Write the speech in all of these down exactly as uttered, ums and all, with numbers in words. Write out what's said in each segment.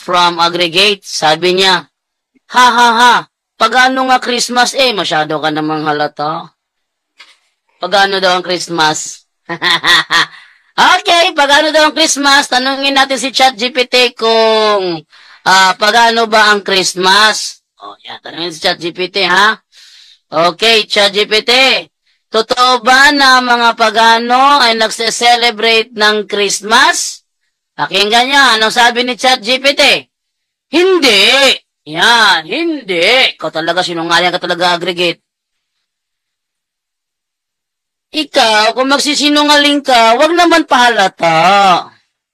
from Aggregate. Sabi niya, ha ha ha, pag-ano nga Christmas eh, masyado ka namang halata. Pag-ano daw ang Christmas? Okay, pag-ano daw ang Christmas, tanungin natin si ChatGPT kung uh, pag-ano ba ang Christmas. O, yan, tanungin si ChatGPT, ha? Okay, ChatGPT, totoo ba na mga pagano ay nagse-celebrate ng Christmas? Pakinggan niya, anong sabi ni ChatGPT? Hindi. Yan, hindi. Ikaw talaga, sinungaling ka talaga, Aggregate. Ikaw, kung magsisinungaling ka, wag naman pahalata.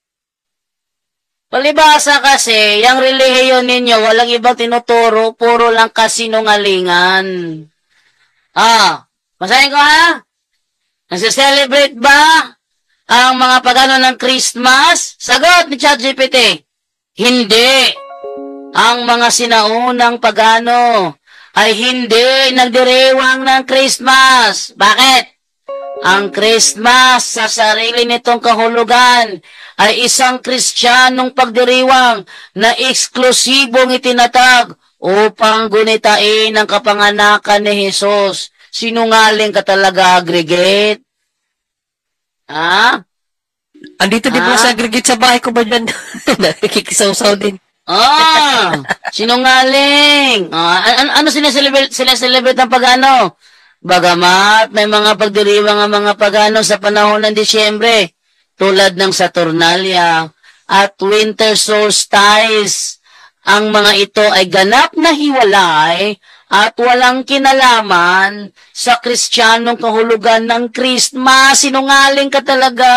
Palibasa kasi, yung relihiyon ninyo, walang ibang tinuturo, puro lang kasinungalingan. Ah, masahin ko ha? Nagse-celebrate ba ang mga pagano ng Christmas? Sagot ni ChatGPT, hindi. Ang mga sinaunang pagano ay hindi nagdiriwang ng Christmas. Bakit? Ang Christmas sa sarili nitong kahulugan ay isang Kristiyanong pagdiriwang na eksklusibong itinatag upang gunitain ang kapanganakan ni Jesus. Sinungaling ka talaga, Aggregate. Ha? Andito din po sa Aggregate sa bahay ko ba dyan? Nakikisaw-saw din. Ah, sinungaling. Ah, ano, ano sineselebrate, sineselebrate ng pag-ano? Bagamat may mga pagdiriwang ang mga pagano sa panahon ng Disyembre, tulad ng Saturnalia at Winter Solstice. Ang mga ito ay ganap na hiwalay at walang kinalaman sa Kristiyanong kahulugan ng Christmas. Sinungaling ka talaga.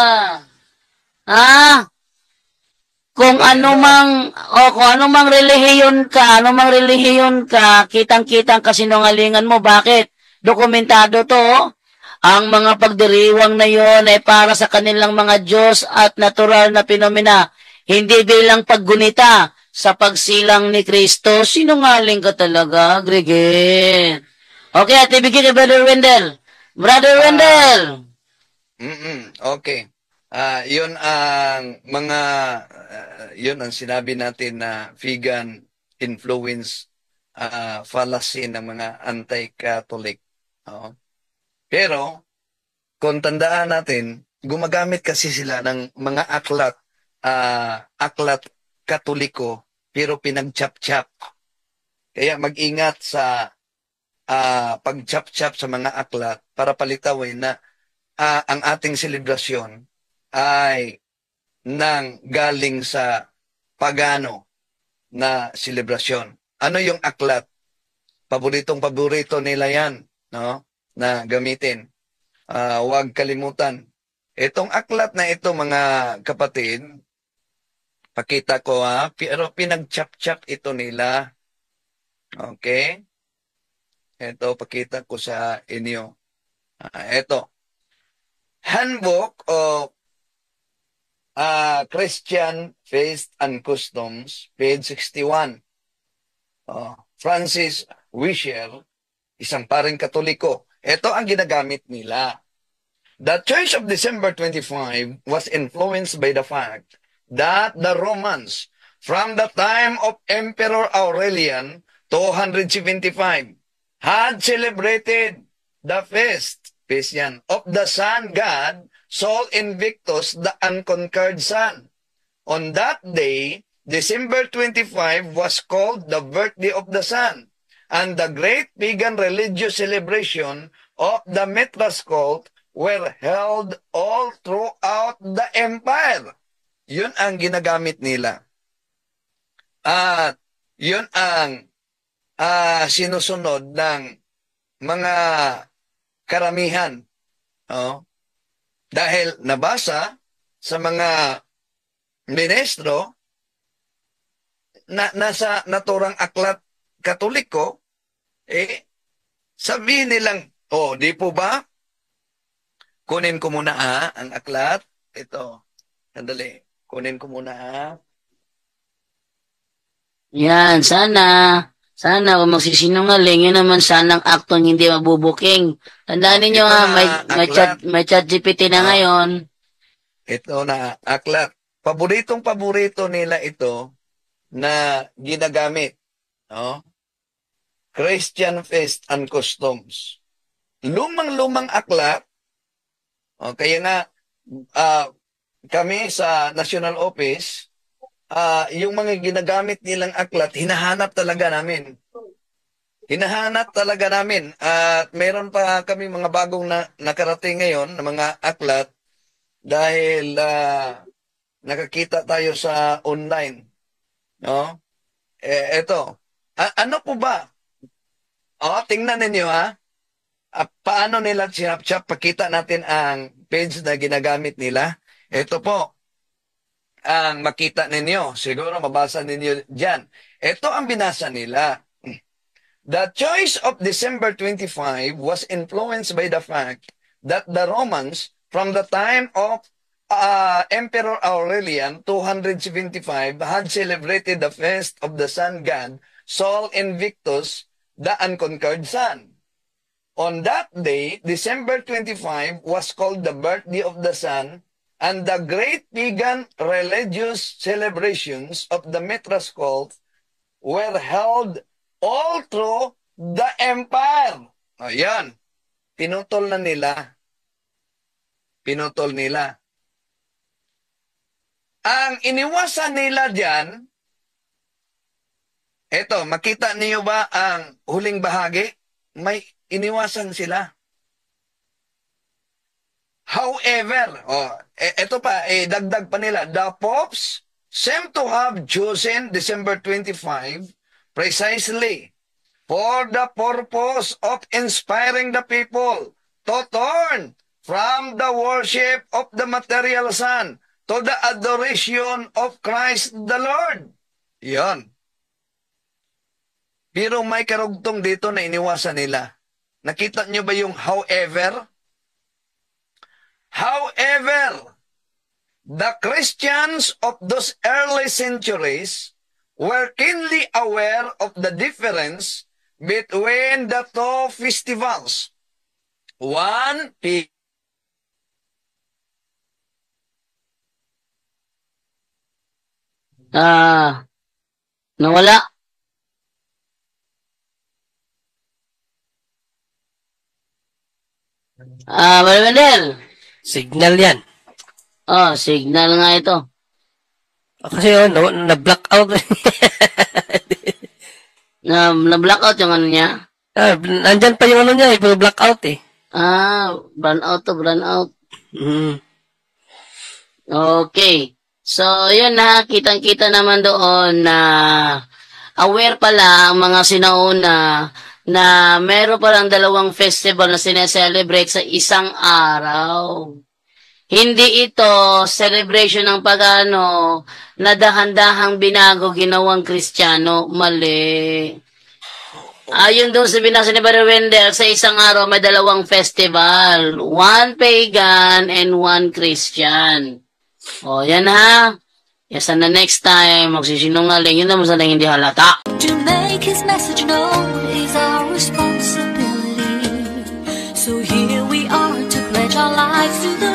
Ha? Kung ano mang, o kung ano mang relihiyon ka, ano mang relihiyon ka, kitang-kitang kasinungalingan mo. Bakit? Dokumentado to. Ang mga pagdiriwang na yon ay para sa kanilang mga Diyos at natural na pinomena, hindi bilang paggunita sa pagsilang ni Kristo. Sinungaling ka talaga, Aggregate. Okay, at ibigay kay Brother Wendell. Brother uh, Wendell. Mm-mm, okay. Uh, yun ang mga, uh, yun ang sinabi natin na vegan influence uh, fallacy ng mga anti-Catholic. Oh. Pero, kung tandaan natin, gumagamit kasi sila ng mga aklat, uh, aklat katoliko, pero pinag-chap-chap. Kaya mag-ingat sa uh, pag-chap-chap sa mga aklat para palitawin na uh, ang ating selebrasyon ay nang galing sa pagano na selebrasyon. Ano yung aklat? Paboritong-paborito nila yan, no? Na gamitin. Uh, huwag kalimutan. Itong aklat na ito, mga kapatid, pakita ko ha, pero pinag-chap-chap ito nila. Okay? Ito, pakita ko sa inyo. Uh, ito. Handbook of uh, Christian Faith and Customs, page sixty-one. Uh, Francis Wisher, isang paring Katoliko. Ito ang ginagamit nila. The Church of December twenty-fifth was influenced by the fact that the Romans, from the time of Emperor Aurelian, two seventy-five, had celebrated the feast, feast yan, of the sun god, Sol Invictus, the unconquered sun. On that day, December twenty-fifth was called the birthday of the sun, and the great pagan religious celebration of the Mithras cult were held all throughout the empire. Yun ang ginagamit nila. At yun ang uh, sinusunod ng mga karamihan. Oh, dahil nabasa sa mga ministro na nasa naturang aklat Katoliko, eh, sabihin nilang, oh, di po ba? Kunin ko muna ha, ang aklat. Ito, sandali. Kunin ko muna ha. Yan, sana. Sana kung magsisinungaling, yun naman sanang aktong hindi mabubuking. Tandaan ninyo ha, may, may, chat, may chat G P T na oh, ngayon. Ito na, aklat. Paboritong paborito nila ito, na ginagamit. No? Christian Faith and Customs. Lumang-lumang aklat. O, kaya nga, uh, kami sa National Office, uh, yung mga ginagamit nilang aklat, hinahanap talaga namin. Hinahanap talaga namin. At uh, meron pa kami mga bagong na, nakarating ngayon na mga aklat dahil uh, nakakita tayo sa online. No? Eh, eto. A- ano po ba? O, tingnan ninyo ha. Uh, paano nila sinapchap? Pakita natin ang page na ginagamit nila. Ito po, ang makita ninyo. Siguro mabasa ninyo dyan. Ito ang binasa nila. The choice of December twenty-fifth was influenced by the fact that the Romans, from the time of uh, Emperor Aurelian, two seventy-five, had celebrated the feast of the sun god, Sol Invictus, the unconquered sun. On that day, December twenty-fifth was called the birthday of the sun, and the great pagan religious celebrations of the Mithras cult were held all through the empire. Ayan. Pinutol na nila. Pinutol nila. Ang iniwasan nila dyan, eto, makita niyo ba ang huling bahagi? May iniwasan sila. However, oh, eto pa, eh, dagdag pa nila, the popes seem to have chosen December twenty-fifth precisely for the purpose of inspiring the people to turn from the worship of the material sun to the adoration of Christ the Lord. Yan. Pero may karugtong dito na iniwasan nila. Nakita nyo ba yung however? However, the Christians of those early centuries were keenly aware of the difference between the two festivals. One, Ah, nawala. Ah, Brother Wendell. Signal yan. Oh, signal nga ito. Oh, kasi oh, no, na-black out. Na, na-blackout yung ano niya. Ah, nandyan pa yung ano niya, eh, pero blackout eh. Ah, burn out to burn out. Mm. Okay. So, yun na, kitang-kita naman doon na aware pala ang mga sinauna na meron palang dalawang festival na sineselebrate sa isang araw. Hindi ito celebration ng pagano na dahan-dahang binago ginawang Kristiyano. Mali. Ayon doon sa binasa ni Brother Wendell, sa isang araw may dalawang festival. One pagan and one Christian. O, yan ha. Yes, and the next time, magsisinungaling, yun naman sa hindi halata. To make his message known is our responsibility. So here we are to pledge our lives to the